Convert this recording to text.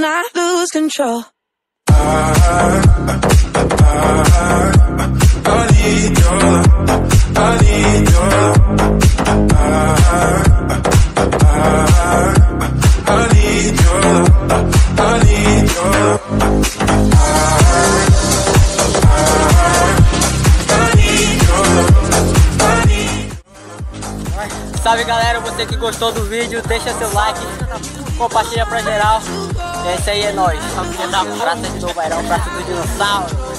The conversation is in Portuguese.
I lose control. I need your love. I need your love. I need your love. I need your love. Salve galera, você que gostou do vídeo, deixa seu like, compartilha pra geral. E é isso aí, é nóis. Família da Praça de Novo Bairão, Praça do Dinossauro.